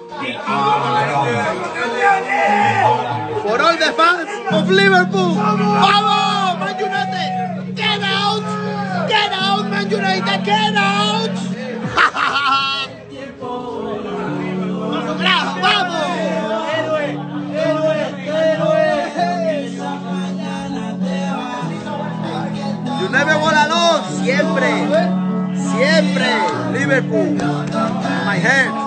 For all the fans of Liverpool. ¡Vamos, Man United! ¡Get out! ¡Get out, Man United! ¡Get out! ¡Vamos, vamos! You never won alone. Siempre. Siempre. Liverpool. My heart.